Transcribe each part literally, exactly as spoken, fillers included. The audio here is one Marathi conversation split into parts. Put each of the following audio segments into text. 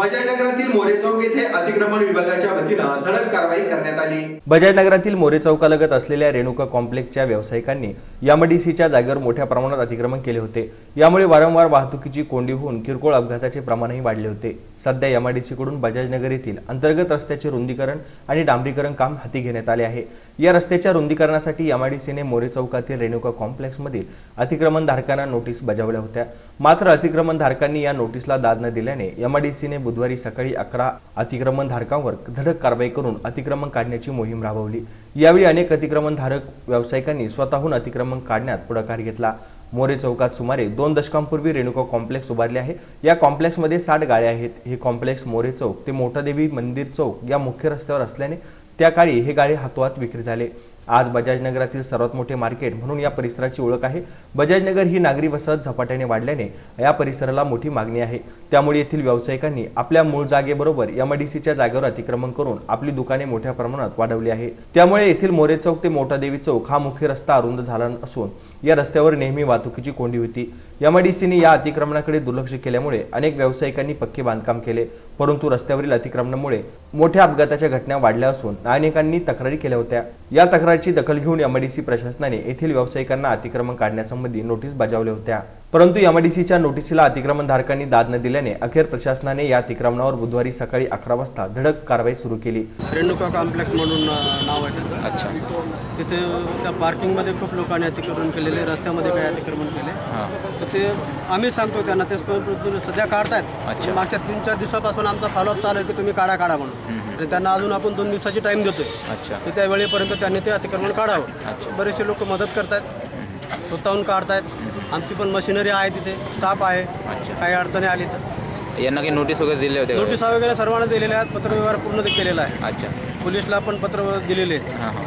बजाजनगरातील मोरे चौक येथे अतिक्रमण विभागाच्या वतीनं धडक कारवाई करण्यात आली। बजाजनगरातील मोरे चौकालगत असलेल्या रेणुका कॉम्प्लेक्सच्या व्यावसायिकांनी एमआयडीसीच्या जागेवर मोठ्या प्रमाणात अतिक्रमण केले होते। यामुळे वारंवार वाहतुकीची कोंडी होऊन किरकोळ अपघाताचे प्रमाणही वाढले होते। सध्या एमआयडीसी कडून बजाजनगर येथील अंतर्गत रस्त्याचे रुंदीकरण आणि डांबरीकरण काम हाती घेण्यात आले आहे। या रस्त्याच्या रुंदीकरणासाठी एमआयडीसीने मोरे चौकातील रेणुका कॉम्प्लेक्समधील अतिक्रमण धारकांना नोटीस बजावल्या होत्या। मात्र अतिक्रमण धारकांनी या नोटीसला दाद न दिल्याने एमआयडीसीने बुधवारी सकाळी अकरा अतिक्रमण धारकांवर धडक कारवाई करून अतिक्रमण काढण्याची मोहीम राबवली। यावेळी अनेक अतिक्रमण धारक व्यावसायिकांनी स्वतःहून अतिक्रमण काढण्यात पुढाकार घेतला। मोरे चौकात सुमारे दोन दशकांपूर्वी रेणुका कॉम्प्लेक्स उभारले आहे। या कॉम्प्लेक्समध्ये साठ गाळ्या आहेत। हे कॉम्प्लेक्स मोरे चौक ते मोठादेवी मंदिर चौक या मुख्य रस्त्यावर असल्याने त्या काळी हे गाळे हातोहात विक्री झाले। आज बजाजनगरातील सर्वात मोठे मार्केट म्हणून या परिसराची ओळख आहे। बजाजनगर ही नागरी वसाहत झपाट्याने वाढल्याने या परिसराला मोठी मागणी आहे। त्यामुळे येथील व्यावसायिकांनी आपल्या मूळ जागेबरोबर एमआयडीसीच्या जागेवर अतिक्रमण करून आपली दुकाने मोठ्या प्रमाणात वाढवली आहे। त्यामुळे येथील मोरे चौक ते मोठादेवी चौक हा मुख्य रस्ता अरुंद झाला असून या रस्त्यावर नेहमी वाहतुकीची कोंडी होती। एमआयडीसीने या अतिक्रमणाकडे दुर्लक्ष केल्यामुळे अनेक व्यावसायिकांनी पक्के बांधकाम केले, परंतु रस्त्यावरील अतिक्रमणामुळे मोठ्या अपघाताच्या घटना वाढल्या असून अनेकांनी तक्रारी केल्या होत्या। या तक्रारीची दखल घेऊन एमआयडीसी प्रशासनाने येथील व्यावसायिकांना अतिक्रमण काढण्यासंबंधी नोटीस बजावल्या होत्या, परंतु एमआयडीसीच्या नोटीसला अतिक्रमण धारकांनी दाद न दिल्याने अखेर प्रशासनाने या अतिक्रमणावर बुधवारी सकाळी अकरा वाजता धडक कारवाई सुरू केली। रेणुका कॉम्प्लेक्स म्हणून नाव आहे त्याचं। अच्छा, तिथे त्या पार्किंगमध्ये खूप लोकांनी अतिक्रमण केलेले, रस्त्यामध्ये काही अतिक्रमण केले। तर ते आम्ही सांगतो त्यांना, ते सध्या काढतायत। मागच्या तीन चार दिवसापासून आमचा फॉलोअप चालू आहे की तुम्ही काढा काढा म्हणून, आणि त्यांना अजून आपण दोन दिवसाची टाइम देतोय। अच्छा, तर त्या वेळेपर्यंत त्यांनी ते अतिक्रमण काढावं। बरेचसे लोक मदत करतायत, स्वतःहून काढतायत। आमची पण मशिनरी आहे, तिथे स्टाफ आहे। काही अडचणी आली तर यांना काही नोटीस वगैरे दिले होते? नोटीस वगैरे सर्वांना दिलेल्या आहेत, पत्रव्यवहार पूर्ण केलेला आहे। अच्छा, पोलिसला पण पत्र दिलेले आहे।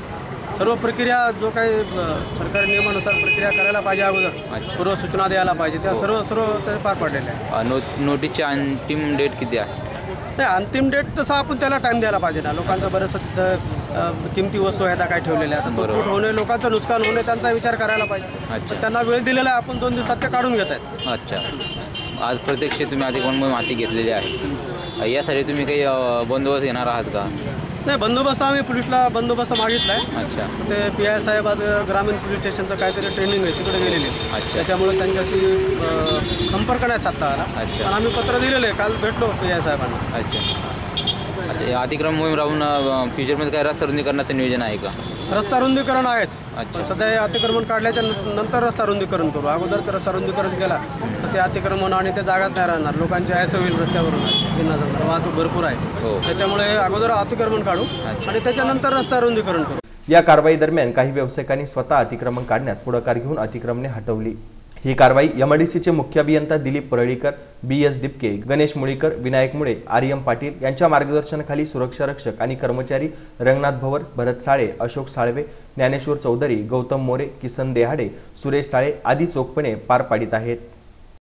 सर्व प्रक्रिया जो काही सरकारी नियमानुसार प्रक्रिया करायला पाहिजे, अगोदर पूर्व सूचना द्यायला पाहिजे, त्या सर्व सर्व ते पार पडलेले आहे। नो नोटीसची अंतिम डेट किती आहे? नाही, अंतिम डेट तसं आपण त्याला टाइम द्यायला पाहिजे ना। लोकांचं बरंचसं किमती वस्तू आहेत, काय ठेवलेल्या आहेत, तो फूट होणे, लोकांचं नुकसान होणे, त्यांचा विचार करायला पाहिजे। त्यांना वेळ दिलेला आहे, आपण दोन दिवसात ते काढून घेत आहेत। अच्छा, आज प्रत्यक्ष तुम्ही अतिक्रमण माहिती घेतलेली आहे, यासाठी तुम्ही काही बंदोबस्त घेणार आहात का? नाही, बंदोबस्त आम्ही पोलिसला बंदोबस्त मागितला आहे। अच्छा, ते पी आय साहेब आज ग्रामीण पोलीस स्टेशनचं काहीतरी ट्रेनिंग आहे, तिकडे गेलेले। अच्छा, त्याच्यामुळे त्यांच्याशी संपर्क नाही साधता आला। अच्छा, पण आम्ही पत्र दिलेलं आहे, काल भेटलो पी आय साहेबांना। अच्छा अच्छा, अतिक्रमण मोहीम राहून फ्युचरमध्ये काय रस्ता रुंदीकरणाचं नियोजन आहे का? रस्ता रुंदीकरण आहेच। अच्छा, सध्या हे अतिक्रमण काढल्याच्या नंतर रस्ता रुंदीकरण करू। अगोदर तर रस्ता रुंदीकरण केला तर ते अतिक्रमण आणि ते जागाच नाही राहणार, लोकांची आयस होईल रस्त्यावरून, वाहतूक भरपूर आहे। त्याच्यामुळे अगोदर अतिक्रमण काढू आणि त्याच्यानंतर रस्ता रुंदीकरण करू। या कारवाई दरम्यान काही व्यावसायिकांनी स्वतः अतिक्रमण काढण्यास पुढाकार घेऊन अतिक्रमणे हटवली। ही कारवाई एमआयडीसीचे मुख्य अभियंता दिलीप परळीकर, बी एस दिपके, गणेश मुळीकर, विनायक मुळे, आर्यम पाटील यांच्या मार्गदर्शनाखाली सुरक्षा रक्षक आणि कर्मचारी रंगनाथ भवर, भरत साळे, अशोक साळवे, ज्ञानेश्वर चौधरी, गौतम मोरे, किसन देहाडे, सुरेश साळे आदी चोखपणे पार पाडित आहेत।